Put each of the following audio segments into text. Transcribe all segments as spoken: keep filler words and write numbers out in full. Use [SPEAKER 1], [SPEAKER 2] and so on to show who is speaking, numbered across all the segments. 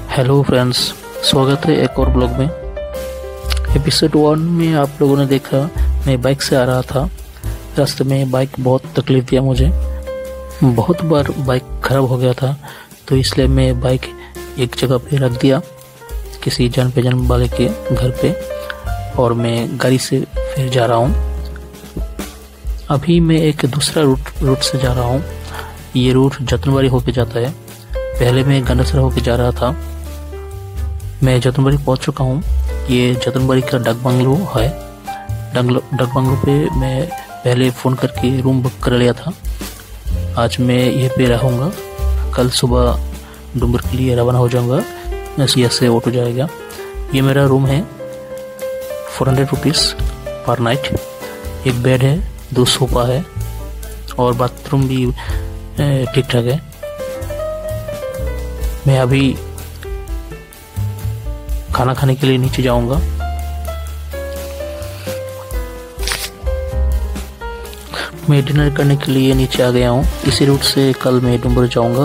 [SPEAKER 1] Hello friends, स्वागत है एक और ब्लॉग में। एपिसोड वन में आप लोगों ने देखा मैं बाइक से आ रहा था। रास्ते में बाइक बहुत तकलीफ दिया मुझे। बहुत बार बाइक ख़राब हो गया था, तो इसलिए मैं बाइक एक जगह पे रख दिया किसी जान पहचान वाले के घर पे, और मैं गाड़ी से फिर जा रहा हूँ। अभी मैं एक दूसरा रूट रूट से जा रहा हूँ। ये रूट जतनबाड़ी होके जाता है। पहले मैं गंडसरा होके जा रहा था। मैं जतनबाड़ी पहुंच चुका हूँ। ये जतनबाड़ी का डक बंगलो है। डक बंगलो पे मैं पहले फ़ोन करके रूम बुक कर लिया था। आज मैं ये पे रहूँगा। कल सुबह डूंगर के लिए रवाना हो जाऊँगा। यहाँ से ऑटो जाएगा। ये मेरा रूम है। Four hundred rupees per night. एक बेड है, दो सोफा है और बाथरूम भी ठीक ठाक है। मैं अभी खाना खाने के लिए नीचे जाऊंगा। मैं डिनर करने के लिए नीचे आ गया हूँ। इसी रूट से कल मैं डूंगर जाऊंगा।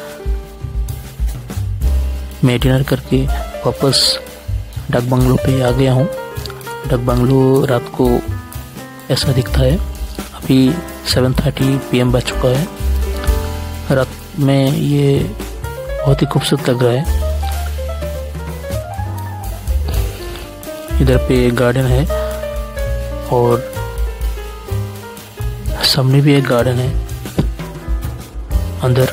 [SPEAKER 1] मैं डिनर करके वापस डक बंगलो पे आ गया हूँ। डक बंगलो रात को ऐसा दिखता है। अभी सेवन थर्टी पी एम बज चुका है। रात में ये बहुत ही खूबसूरत लग रहा है। इधर पे गार्डन है और सामने भी एक गार्डन है। अंदर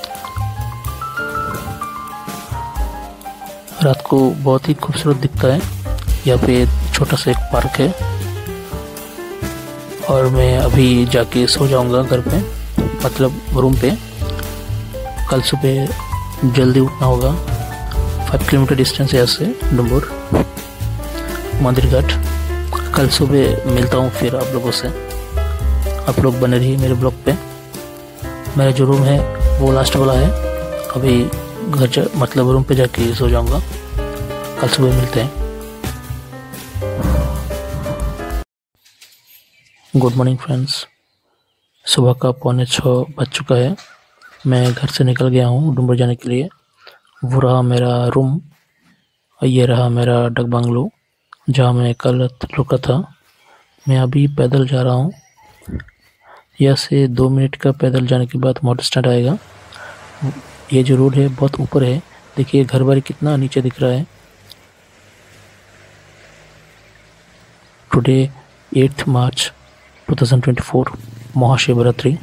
[SPEAKER 1] रात को बहुत ही खूबसूरत दिखता है। यहाँ पे छोटा सा एक पार्क है और मैं अभी जाके सो जाऊंगा घर पे, मतलब रूम पे। कल सुबह जल्दी उठना होगा। फाइव किलोमीटर डिस्टेंस है यहाँ से डूंगर मंदिर घाट। कल सुबह मिलता हूँ फिर आप लोगों से। आप लोग बने रहिए मेरे ब्लॉग पे। मेरा जो रूम है वो लास्ट वाला है। अभी घर जा मतलब रूम पे जाके सो जाऊँगा। कल सुबह मिलते हैं। Good morning friends. सुबह का पौने छः बज चुका है। मैं घर से निकल गया हूँ डूंगर जाने के लिए। वो रहा मेरा रूम, ये रहा मेरा डक बंगलो जहाँ मैं कल रुका था। मैं अभी पैदल जा रहा हूँ। यहाँ से दो मिनट का पैदल जाने के बाद मोटर स्टैंड आएगा। ये जो रोड है बहुत ऊपर है। देखिए घर बार कितना नीचे दिख रहा है। Today eight March two thousand twenty four, Mahashivratri.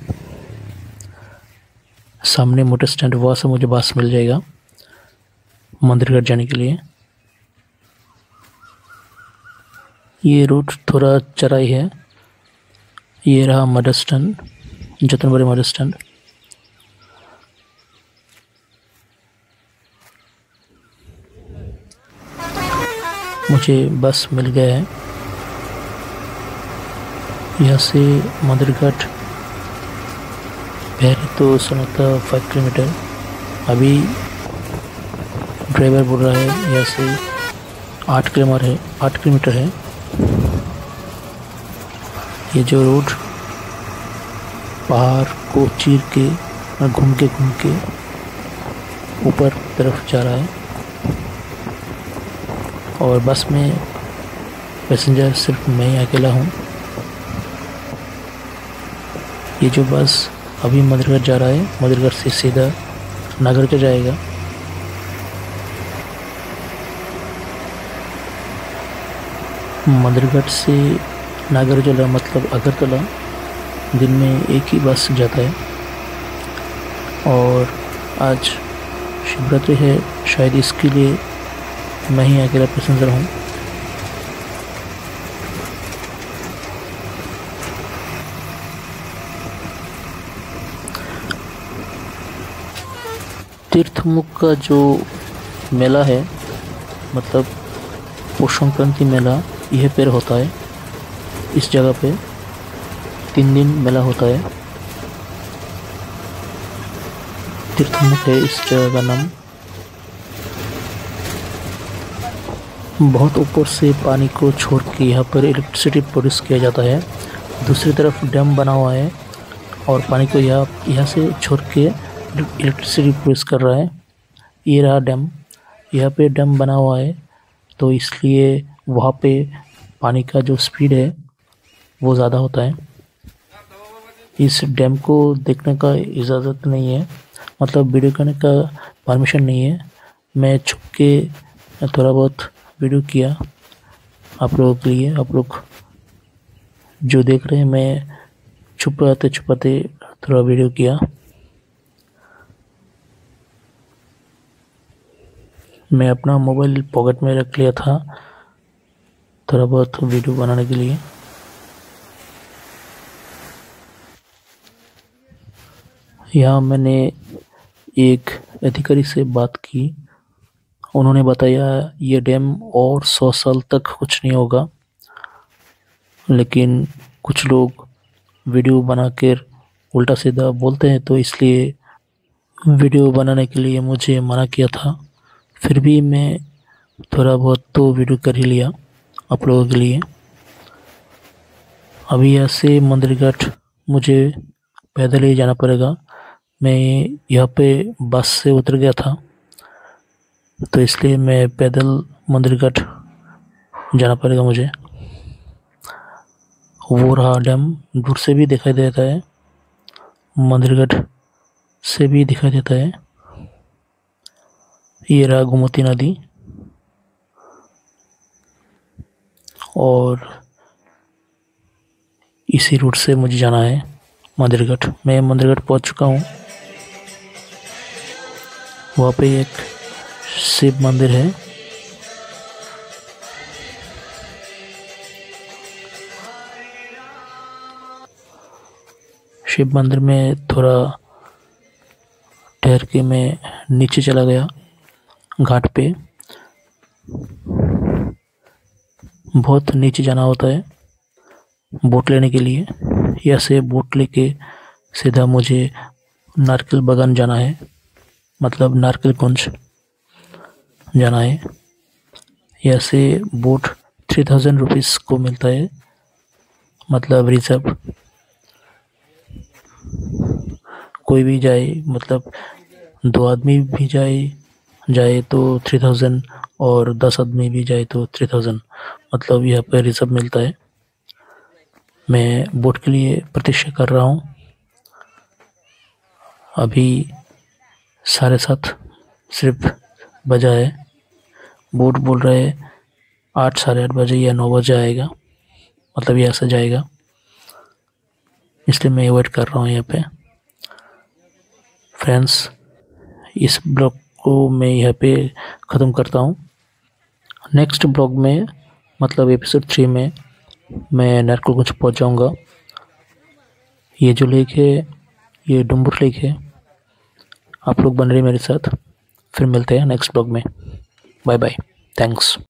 [SPEAKER 1] सामने मोटर स्टैंड, वहाँ से मुझे बस मिल जाएगा मंदिर घाट जाने के लिए। ये रूट थोड़ा चराई है। ये रहा motor stand, Jatanbari motor stand. मुझे बस मिल गया है। यहाँ से मंदिर घाट पहले तो सुना था फाइव किलोमीटर। अभी ड्राइवर बोल रहा है यहाँ से आठ किलोमीटर है आठ किलोमीटर है। ये जो रोड पहाड़ को चीर के घूम के घूम के ऊपर तरफ जा रहा है। और बस में पैसेंजर सिर्फ मैं ही अकेला हूँ। ये जो बस अभी मंदिरघाट जा रहा है, मंदिरघाट से सीधा नागरकोइल जाएगा। मंदिरघाट से नागरकोइल मतलब अगरतला दिन में एक ही बस जाता है। और आज शिवरात्रि है, शायद इसके लिए मैं ही अकेला पैसेंजर हूँ। तीर्थमुख का जो मेला है, मतलब पौष संक्रांति मेला, यह पेड़ होता है। इस जगह पे तीन दिन मेला होता है। तीर्थमुख है इस जगह का नाम। बहुत ऊपर से पानी को छोड़ के यहाँ पर इलेक्ट्रिसिटी प्रोड्यूस किया जाता है। दूसरी तरफ डैम बना हुआ है और पानी को यहाँ यहाँ से छोड़ के इलेक्ट्रिसिटी प्रोड्यूस कर रहा है। ये रहा डैम। यहाँ पे डैम बना हुआ है, तो इसलिए वहाँ पे पानी का जो स्पीड है वो ज़्यादा होता है। इस डैम को देखने का इजाज़त नहीं है, मतलब वीडियो करने का परमिशन नहीं है। मैं छुप के थोड़ा बहुत वीडियो किया आप लोगों के लिए। आप लोग जो देख रहे हैं, मैं छुपाते छुपाते थोड़ा वीडियो किया। मैं अपना मोबाइल पॉकेट में रख लिया था थोड़ा बहुत वीडियो बनाने के लिए। यहाँ मैंने एक अधिकारी से बात की, उन्होंने बताया ये डैम और सौ साल तक कुछ नहीं होगा, लेकिन कुछ लोग वीडियो बनाकर उल्टा सीधा बोलते हैं, तो इसलिए वीडियो बनाने के लिए मुझे मना किया था। फिर भी मैं थोड़ा बहुत तो वीडियो कर ही लिया आप लोगों के लिए। अभी यहाँ से मंदिर घाट मुझे पैदल ही जाना पड़ेगा। मैं यहाँ पे बस से उतर गया था, तो इसलिए मैं पैदल मंदिर घाट जाना पड़ेगा मुझे। वो रहा डैम, दूर से भी दिखाई देता है, मंदिर घाट से भी दिखाई देता है। ये रहा गोमती नदी, और इसी रूट से मुझे जाना है मंदिर घाट। मैं मंदिर घाट पहुँच चुका हूँ। वहाँ पे एक शिव मंदिर है। शिव मंदिर में थोड़ा ठहर के मैं नीचे चला गया घाट पे। बहुत नीचे जाना होता है बोट लेने के लिए। यहाँ से बोट लेके सीधा मुझे नारकेल बागान जाना है, मतलब नारकेल कुंज जाना है। यहाँ से बोट थ्री थाउजेंड रुपीज़ को मिलता है, मतलब रिजर्व। कोई भी जाए, मतलब दो आदमी भी जाए जाए तो थ्री थाउजेंड, और दस आदमी भी जाए तो थ्री थाउजेंड, मतलब यहाँ पर रिजर्व मिलता है। मैं बोट के लिए प्रतीक्षा कर रहा हूँ। अभी साढ़े सात सिर्फ बजा है। बोट बोल रहे हैं आठ साढ़े आठ बजे या नौ बजे आएगा, मतलब यहाँ से जाएगा, इसलिए मैं वेट कर रहा हूँ यहाँ पे। फ्रेंड्स, इस ब्लॉग को मैं यहाँ पे ख़त्म करता हूँ। नेक्स्ट ब्लॉग में, मतलब एपिसोड थ्री में, मैं नारकेल कुंज पहुँच जाऊँगा। ये जो लेक है, ये डुम्बुर लेक है। आप लोग बन रहे मेरे साथ। फिर मिलते हैं नेक्स्ट ब्लॉग में। Bye bye, thanks.